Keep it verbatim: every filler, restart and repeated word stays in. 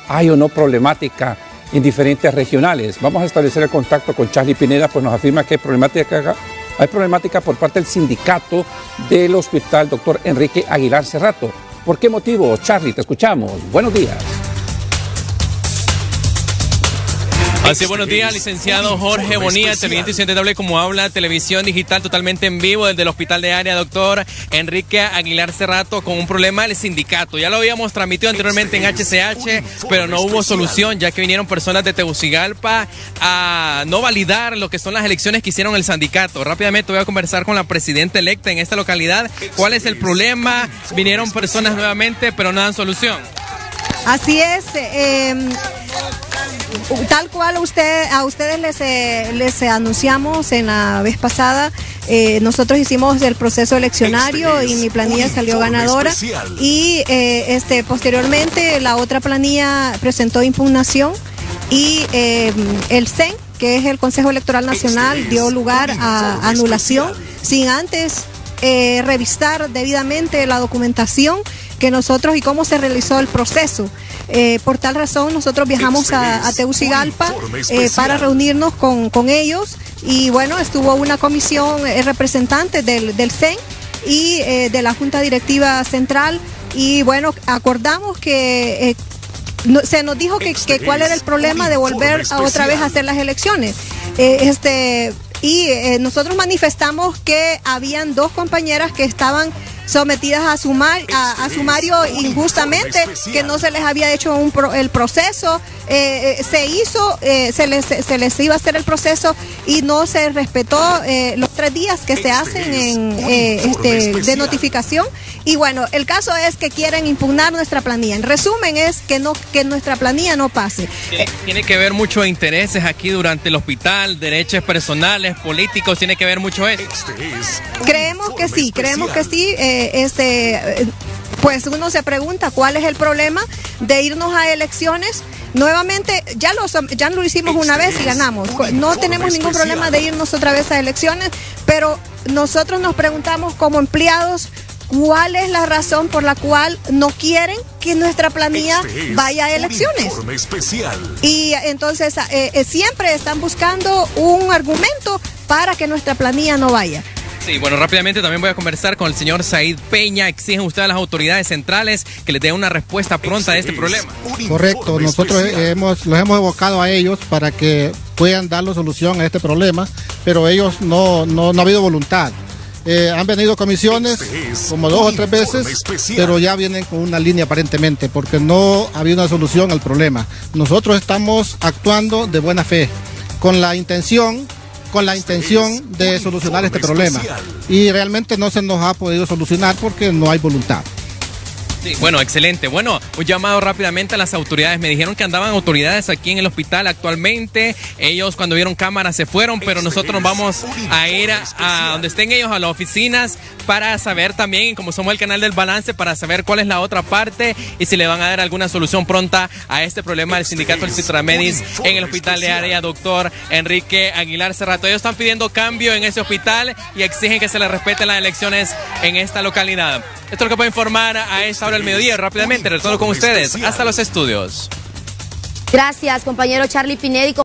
¿Hay o no problemática en diferentes regionales? Vamos a establecer el contacto con Charlie Pineda, pues nos afirma que hay problemática, hay problemática por parte del sindicato del hospital doctor Enrique Aguilar Cerrato. ¿Por qué motivo? Charlie, te escuchamos. Buenos días. Así, buenos días, licenciado Jorge Bonilla, televidente y ciento como habla, televisión digital totalmente en vivo desde el hospital de área doctor Enrique Aguilar Cerrato con un problema del sindicato. Ya lo habíamos transmitido anteriormente en H C H, pero no hubo solución, ya que vinieron personas de Tegucigalpa a no validar lo que son las elecciones que hicieron el sindicato. Rápidamente voy a conversar con la presidenta electa en esta localidad. ¿Cuál es el problema? Vinieron personas nuevamente, pero no dan solución. Así es, eh, tal cual usted, a ustedes les, eh, les anunciamos en la vez pasada, eh, nosotros hicimos el proceso eleccionario y mi planilla salió ganadora y eh, este, posteriormente la otra planilla presentó impugnación y eh, el C E N, que es el Consejo Electoral Nacional, dio lugar a anulación sin antes eh, revisar debidamente la documentación que nosotros y cómo se realizó el proceso. Eh, por tal razón nosotros viajamos a, a Tegucigalpa eh, para reunirnos con, con ellos y bueno, estuvo una comisión eh, representante del, del C E N y eh, de la Junta Directiva Central y bueno, acordamos que eh, no, se nos dijo que, que cuál era el problema de volver a otra vez a hacer las elecciones. Eh, este, y eh, nosotros manifestamos que habían dos compañeras que estaban sometidas a, sumar, a, a sumario injustamente, que no se les había hecho un pro, el proceso, eh, se hizo, eh, se, les, se les iba a hacer el proceso y no se respetó eh, los tres días que se hacen en, eh, este, de notificación. Y bueno, el caso es que quieren impugnar nuestra planilla. En resumen es que, no, que nuestra planilla no pase. Tiene, tiene que ver muchos intereses aquí durante el hospital, derechos personales, políticos, tiene que ver mucho eso. Creemos que sí, creemos que sí. Eh, Este, pues uno se pregunta cuál es el problema de irnos a elecciones. Nuevamente, ya lo, ya lo hicimos una vez y ganamos. No tenemos ningún problema de irnos otra vez a elecciones, pero nosotros nos preguntamos como empleados cuál es la razón por la cual no quieren que nuestra planilla vaya a elecciones. Y entonces eh, siempre están buscando un argumento para que nuestra planilla no vaya. Sí, bueno, rápidamente también voy a conversar con el señor Said Peña. Exigen ustedes a las autoridades centrales que les den una respuesta pronta a este problema. Correcto, nosotros hemos, los hemos evocado a ellos para que puedan darle solución a este problema, pero ellos no, no, no ha habido voluntad. Eh, han venido comisiones como dos o tres veces, pero ya vienen con una línea aparentemente, porque no ha habido una solución al problema. Nosotros estamos actuando de buena fe, con la intención con la intención de solucionar este problema y realmente no se nos ha podido solucionar porque no hay voluntad. Sí, bueno, excelente. Bueno, un llamado rápidamente a las autoridades. Me dijeron que andaban autoridades aquí en el hospital actualmente. Ellos cuando vieron cámaras se fueron, pero nosotros nos vamos a ir a, a donde estén ellos, a las oficinas, para saber también, como somos el canal del balance, para saber cuál es la otra parte y si le van a dar alguna solución pronta a este problema del sindicato del Citramedis en el hospital de área doctor Enrique Aguilar Cerrato. Ellos están pidiendo cambio en ese hospital y exigen que se les respeten las elecciones en esta localidad. Esto es lo que puedo informar a esta hora del mediodía. Rápidamente retorno con ustedes hasta los estudios. Gracias, compañero Charlie Pineda.